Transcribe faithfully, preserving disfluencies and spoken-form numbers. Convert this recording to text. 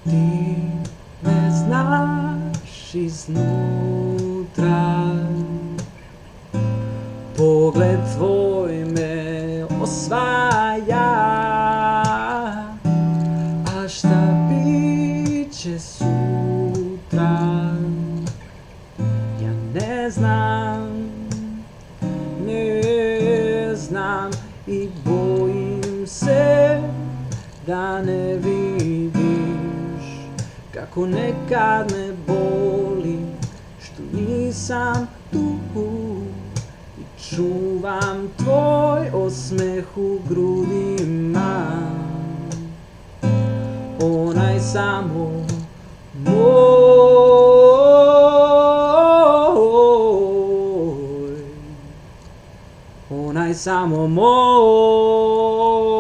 Ti me znaš iznutra, pogled tvoj me osvaja. A šta biće sutra, ja ne znam, ne znam i bojim se da ne vidiš kako nekad me boli što nisam tu i čuvam tvoj osmeh u grudima, onaj samo moj, onaj samo moj.